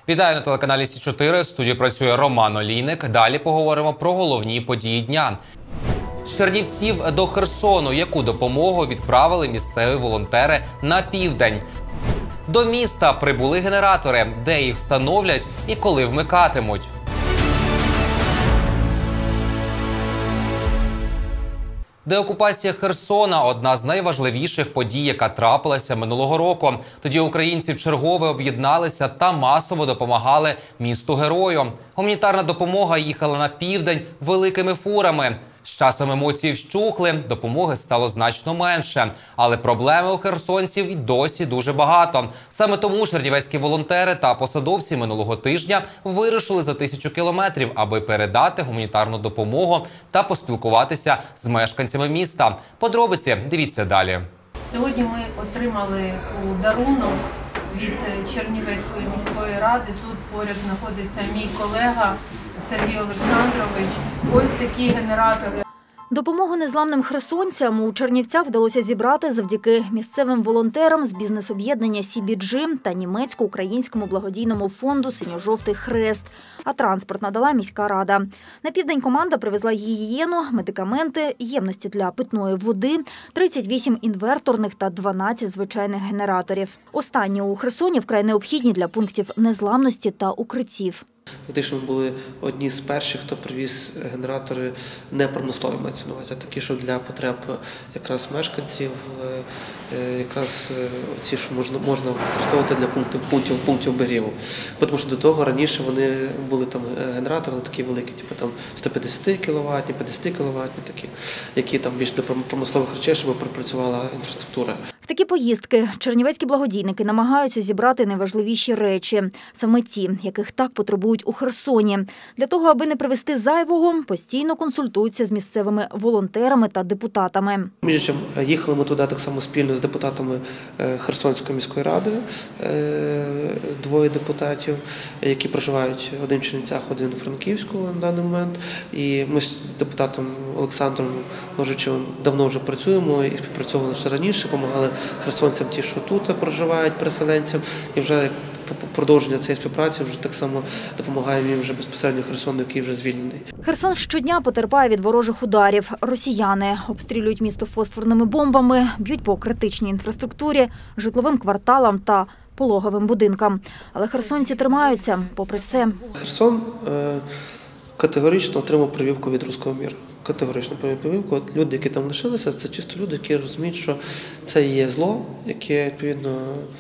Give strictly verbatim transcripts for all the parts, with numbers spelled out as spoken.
Вітаю на телеканалі Сі чотири. В студії працює Роман Олійник. Далі поговоримо про головні події дня. З Чернівців до Херсону. Яку допомогу відправили місцеві волонтери на південь? До міста прибули генератори. Де їх встановлять і коли вмикатимуть? Деокупація Херсона – одна з найважливіших подій, яка трапилася минулого року. Тоді українці вчергове об'єдналися та масово допомагали місту-герою. Гуманітарна допомога їхала на південь великими фурами. З часом емоції вщухли, допомоги стало значно менше. Але проблеми у херсонців і досі дуже багато. Саме тому чернівецькі волонтери та посадовці минулого тижня вирушили за тисячу кілометрів, аби передати гуманітарну допомогу та поспілкуватися з мешканцями міста. Подробиці дивіться далі. Сьогодні ми отримали дарунок від Чернівецької міської ради. Тут поряд знаходиться мій колега Сергій Олександрович. Ось такі генератори. Допомогу незламним херсонцям у Чернівцях вдалося зібрати завдяки місцевим волонтерам з бізнес-об'єднання Сі Бі Джі та німецько-українському благодійному фонду «Синьо-жовтий хрест». А транспорт надала міська рада. На південь команда привезла гігієну, медикаменти, ємності для питної води, тридцять вісім інверторних та дванадцять звичайних генераторів. Останні у Херсоні вкрай необхідні для пунктів незламності та укриттів. Фактично ми були одні з перших, хто привіз генератори не промислові, мається на увазі, а такі, що для потреб якраз мешканців, якраз ці, що можна, можна використовувати для пунктів, пунктів, пунктів обігріву. Тому що до того раніше вони були там генератори такі великі, типу там сто п'ятдесят кіловатні, п'ятдесят кіловатні такі, які там більш для промислових речей, щоб пропрацювала інфраструктура. В такі поїздки чернівецькі благодійники намагаються зібрати найважливіші речі. Саме ті, яких так потребують у Херсоні. Для того, аби не привезти зайвого, постійно консультуються з місцевими волонтерами та депутатами. Між іншим, їхали ми туди так само спільно з депутатами Херсонської міської ради, двоє депутатів, які проживають один в Чернівцях, один у Франківську на даний момент. І ми з депутатом Олександром Ложичевим давно вже працюємо і співпрацьовували ще раніше, допомагали херсонцям ті, що тут проживають, переселенцям, і вже продовження цієї співпраці вже так само допомагаємо їм вже безпосередньо Херсону, який вже звільнений. Херсон щодня потерпає від ворожих ударів. Росіяни обстрілюють місто фосфорними бомбами, б'ють по критичній інфраструктурі, житловим кварталам та пологовим будинкам. Але херсонці тримаються, попри все. Херсон е категорично отримав прививку від руського міру. Категорично прививку. От люди, які там лишилися, це чисто люди, які розуміють, що це є зло, яке, відповідно,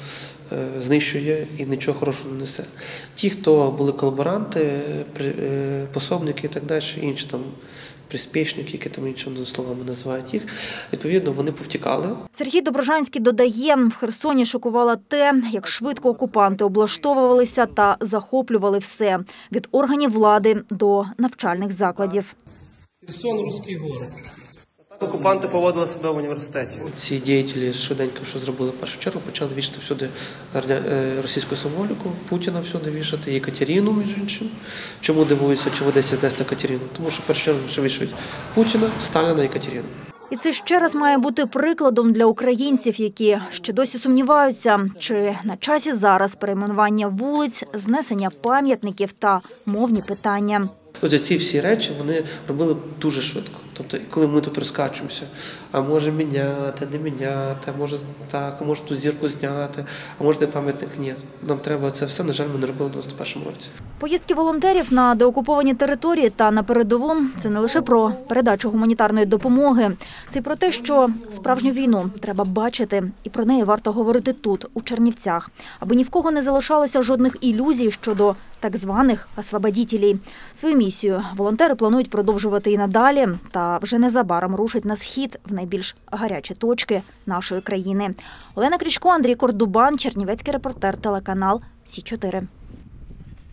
знищує і нічого хорошого не несе. Ті, хто були колаборанти, пособники і так далі, інші там приспішники, які там іншими словами називають їх, відповідно, вони повтікали. Сергій Доброжанський додає, в Херсоні шокувало те, як швидко окупанти облаштовувалися та захоплювали все – від органів влади до навчальних закладів. Херсон – руський город. Окупанти поводили себе в університеті. Ці діятелі швиденько, що зробили в першу чергу, почали вішати всюди російську символіку, Путіна всюди вішати, Єкатерину, між іншим. Чому дивуються, чи в Одесі знесли Катерину? Тому що в першу чергу ще вішають Путіна, Сталіна, Єкатерину. І це ще раз має бути прикладом для українців, які ще досі сумніваються, чи на часі зараз перейменування вулиць, знесення пам'ятників та мовні питання. Отже, ці всі речі вони робили дуже швидко. Тобто, коли ми тут розкачуємося, а може міняти, не міняти, а може так, а може ту зірку зняти, а може де пам'ятник, ні. Нам треба це все, на жаль, ми не робили в дев'яносто першому році. Поїздки волонтерів на деокуповані території та на передову – це не лише про передачу гуманітарної допомоги. Це й про те, що справжню війну треба бачити, і про неї варто говорити тут, у Чернівцях, аби ні в кого не залишалося жодних ілюзій щодо так званих освободітелів. Свою місію волонтери планують продовжувати і надалі, та вже незабаром рушать на схід в найбільш гарячі точки нашої країни. Олена Крічко, Андрій Кордубан, Чернівецький репортер, телеканал Сі чотири.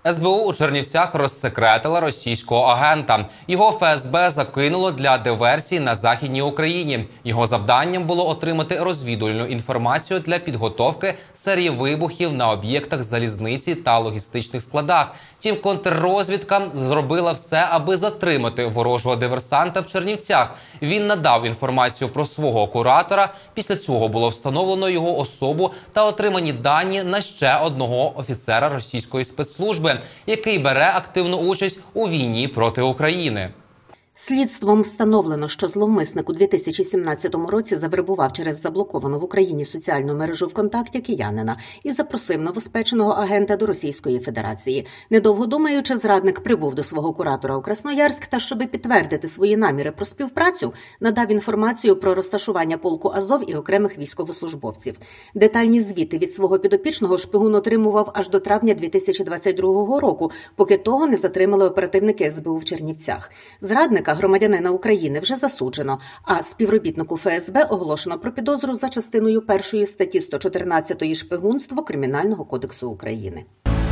ес бе у у Чернівцях розсекретила російського агента. Його еф ес бе закинуло для диверсій на Західній Україні. Його завданням було отримати розвідувальну інформацію для підготовки серії вибухів на об'єктах залізниці та логістичних складах. Втім, контррозвідка зробила все, аби затримати ворожого диверсанта в Чернівцях. Він надав інформацію про свого куратора. Після цього було встановлено його особу та отримані дані на ще одного офіцера російської спецслужби, який бере активну участь у війні проти України. Слідством встановлено, що зловмисник у дві тисячі сімнадцятому році завербував через заблоковану в Україні соціальну мережу ВКонтакті киянина і запросив новоспеченого агента до Російської Федерації. Недовго думаючи, зрадник прибув до свого куратора у Красноярськ та, щоби підтвердити свої наміри про співпрацю, надав інформацію про розташування полку Азов і окремих військовослужбовців. Детальні звіти від свого підопічного шпигун отримував аж до травня дві тисячі двадцять другого року, поки того не затримали оперативники ес бе у в Чернівцях. Зрадник громадянина України вже засуджено, а співробітнику еф ес бе оголошено про підозру за частиною першої статті сто чотирнадцять «Шпигунство» Кримінального кодексу України.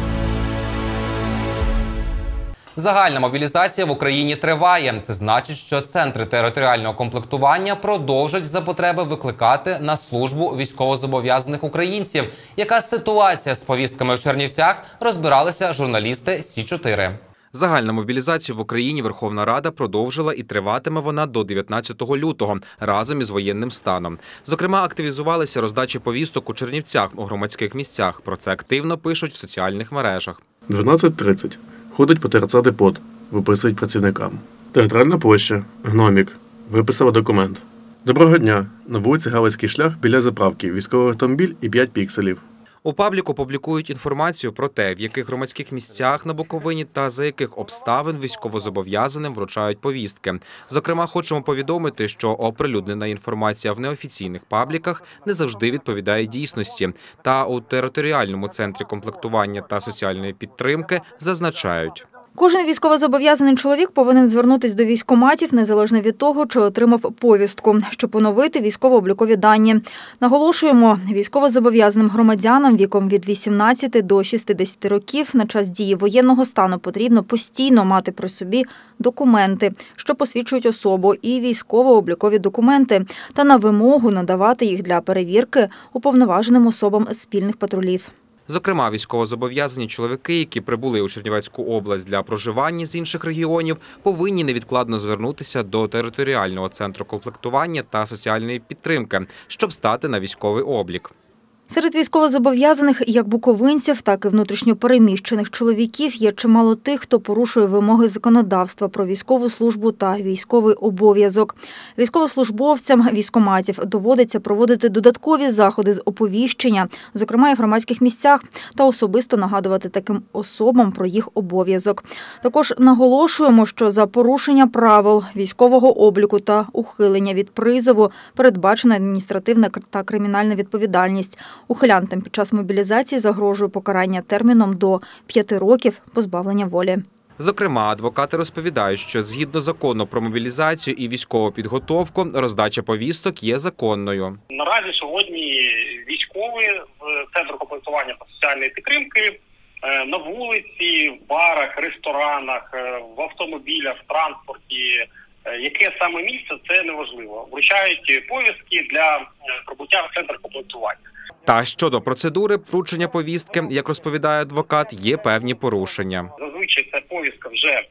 Загальна мобілізація в Україні триває. Це значить, що центри територіального комплектування продовжать за потреби викликати на службу військовозобов'язаних українців. Яка ситуація з повістками в Чернівцях, розбиралися журналісти Сі чотири. Загальну мобілізацію в Україні Верховна Рада продовжила і триватиме вона до дев'ятнадцятого лютого разом із воєнним станом. Зокрема, активізувалися роздачі повісток у Чернівцях у громадських місцях. Про це активно пишуть в соціальних мережах. дванадцять тридцять. Ходить по ТРЦ Депот. Виписують працівникам. Театральна площа. Гномік. Виписала документ. Доброго дня. На вулиці Галицький шлях біля заправки. Військовий автомобіль і п'ять пікселів. У пабліку публікують інформацію про те, в яких громадських місцях на Буковині та за яких обставин військовозобов'язаним вручають повістки. Зокрема, хочемо повідомити, що оприлюднена інформація в неофіційних пабліках не завжди відповідає дійсності. Та у територіальному центрі комплектування та соціальної підтримки зазначають. Кожен військовозобов'язаний чоловік повинен звернутися до військкоматів незалежно від того, чи отримав повістку, щоб поновити військово-облікові дані. Наголошуємо, військовозобов'язаним громадянам віком від вісімнадцяти до шістдесяти років на час дії воєнного стану потрібно постійно мати при собі документи, що посвідчують особу, і військово-облікові документи, та на вимогу надавати їх для перевірки уповноваженим особам спільних патрулів. Зокрема, військовозобов'язані чоловіки, які прибули у Чернівецьку область для проживання з інших регіонів, повинні невідкладно звернутися до територіального центру комплектування та соціальної підтримки, щоб стати на військовий облік. Серед військовозобов'язаних як буковинців, так і внутрішньопереміщених чоловіків є чимало тих, хто порушує вимоги законодавства про військову службу та військовий обов'язок. Військовослужбовцям військкоматів доводиться проводити додаткові заходи з оповіщення, зокрема і в громадських місцях, та особисто нагадувати таким особам про їх обов'язок. Також наголошуємо, що за порушення правил військового обліку та ухилення від призову передбачена адміністративна та кримінальна відповідальність. Ухилянтам під час мобілізації загрожує покарання терміном до п'яти років позбавлення волі. Зокрема, адвокати розповідають, що згідно закону про мобілізацію і військову підготовку, роздача повісток є законною. Наразі сьогодні військові в центрі комплектування та соціальної підтримки на вулиці, в барах, ресторанах, в автомобілях, в транспорті, яке саме місце, це неважливо. Вручають повістки для прибуття в центр комплектування. Та щодо процедури вручення повістки, як розповідає адвокат, є певні порушення. Зазвичай ця повістка вже е,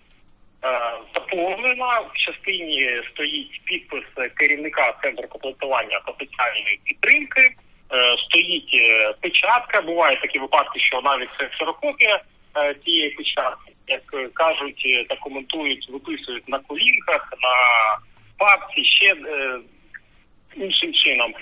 заповнена, в частині стоїть підпис керівника центру комплектування та соціальної підтримки, е, стоїть печатка, бувають такі випадки, що навіть це ксерокопія е, цієї печатки, як кажуть та коментують, виписують на колінках, на папці, ще е, іншим чином.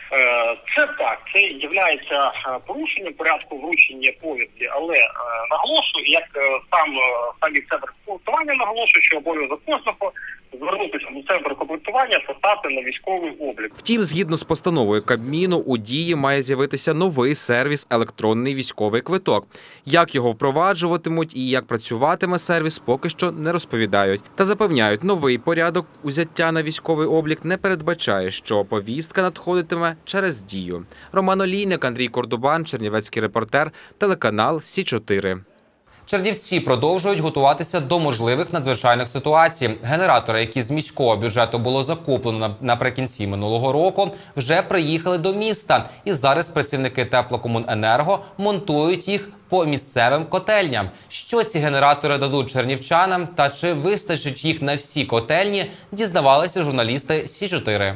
Це так, це є порушенням порядку вручення повістки, але е, наголошую, як е, сам самі центр комплектування наголошує, що обов'язок кожного звернутися до центру комплектування та стати на військовий облік. Втім, згідно з постановою Кабміну, у дії має з'явитися новий сервіс «Електронний військовий квиток». Як його впроваджуватимуть і як працюватиме сервіс, поки що не розповідають. Та запевняють, новий порядок узяття на військовий облік не передбачає, що повістка надходитиме через дію. Роман Олійник, Андрій Кордубан, Чернівецький репортер, телеканал Сі чотири. Чернівці продовжують готуватися до можливих надзвичайних ситуацій. Генератори, які з міського бюджету було закуплено наприкінці минулого року, вже приїхали до міста. І зараз працівники Теплокомуненерго монтують їх по місцевим котельням. Що ці генератори дадуть чернівчанам та чи вистачить їх на всі котельні, дізнавалися журналісти Сі чотири.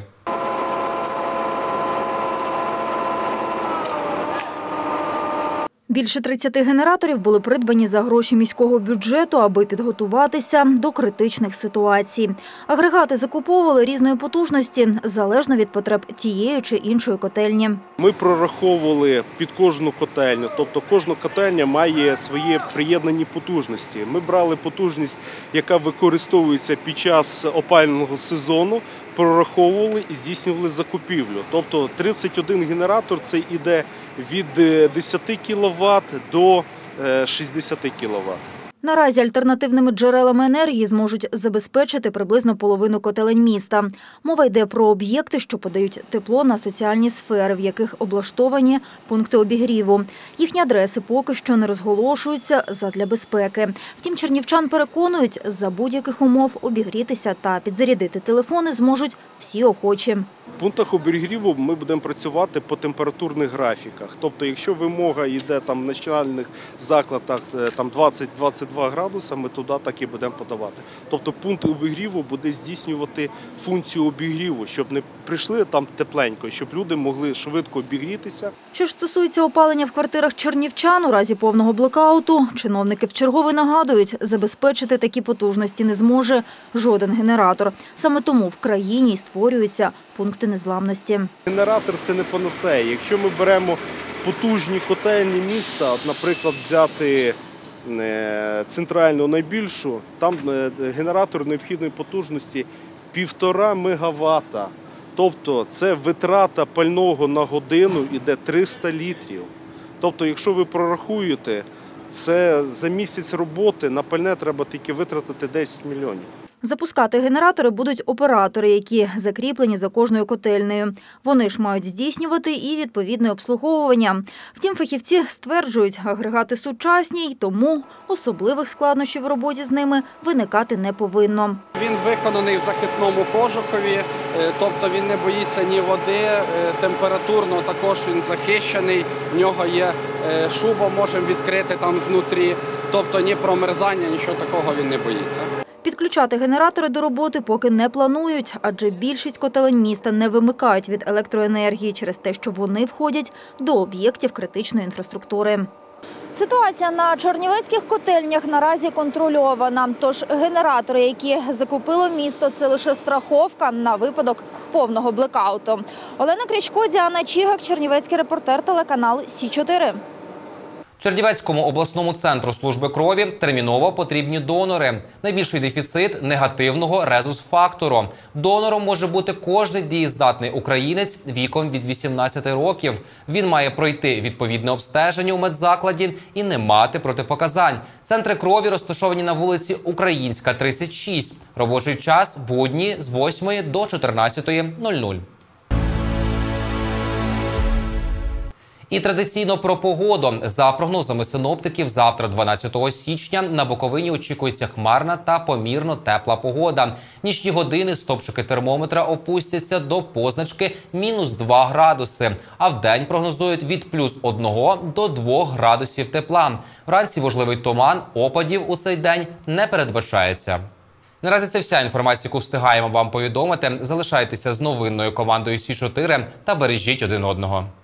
Більше тридцяти генераторів були придбані за гроші міського бюджету, аби підготуватися до критичних ситуацій. Агрегати закуповували різної потужності, залежно від потреб тієї чи іншої котельні. Ми прораховували під кожну котельню, тобто кожна котельня має свої приєднані потужності. Ми брали потужність, яка використовується під час опалювального сезону, прораховували і здійснювали закупівлю. Тобто тридцять один генератор – це йде від десяти кіловат до шістдесяти кіловат. Наразі альтернативними джерелами енергії зможуть забезпечити приблизно половину котелень міста. Мова йде про об'єкти, що подають тепло на соціальні сфери, в яких облаштовані пункти обігріву. Їхні адреси поки що не розголошуються задля безпеки. Втім, чернівчан переконують, за будь-яких умов обігрітися та підзарядити телефони зможуть всі охочі. В пунктах обігріву ми будемо працювати по температурних графіках. Тобто, якщо вимога йде там в начальних закладах там двадцять - двадцять два градуси, ми туди так і будемо подавати. Тобто пункт обігріву буде здійснювати функцію обігріву, щоб не прийшли там тепленько, щоб люди могли швидко обігрітися. Що ж стосується опалення в квартирах чернівчан у разі повного блекауту, чиновники вчергове нагадують, забезпечити такі потужності не зможе жоден генератор. Саме тому в країні й створюються пункти незламності. Генератор – це не панацея. Якщо ми беремо потужні котельні міста, от, наприклад, взяти центральну найбільшу, там генератор необхідної потужності півтора мегаватта. Тобто це витрата пального на годину йде триста літрів. Тобто, якщо ви прорахуєте, це за місяць роботи на пальне треба тільки витратити десять мільйонів. Запускати генератори будуть оператори, які закріплені за кожною котельнею. Вони ж мають здійснювати і відповідне обслуговування. Втім, фахівці стверджують, агрегати сучасні, й тому особливих складнощів в роботі з ними виникати не повинно. Він виконаний в захисному кожухові, тобто він не боїться ні води, температурно також він захищений, в нього є шуба, можемо відкрити там знутрі, тобто ні промерзання, нічого такого він не боїться. Підключати генератори до роботи поки не планують, адже більшість котелень міста не вимикають від електроенергії через те, що вони входять до об'єктів критичної інфраструктури. Ситуація на чернівецьких котельнях наразі контрольована. Тож генератори, які закупило місто, це лише страховка на випадок повного блекауту. Олена Крячко, Діана Чігак, чернівецький репортер, телеканал Сі чотири. Чернівецькому обласному центру служби крові терміново потрібні донори. Найбільший дефіцит – негативного резус-фактору. Донором може бути кожен дієздатний українець віком від вісімнадцяти років. Він має пройти відповідне обстеження у медзакладі і не мати протипоказань. Центри крові розташовані на вулиці Українська, тридцять шість. Робочий час – будні з восьмої до чотирнадцятої нуль-нуль. І традиційно про погоду. За прогнозами синоптиків, завтра, дванадцятого січня, на Буковині очікується хмарна та помірно тепла погода. Нічні години стопчики термометра опустяться до позначки мінус два градуси, а вдень прогнозують від плюс одного до двох градусів тепла. Вранці можливий туман, опадів у цей день не передбачається. Наразі це вся інформація, яку встигаємо вам повідомити. Залишайтеся з новинною командою Сі чотири та бережіть один одного.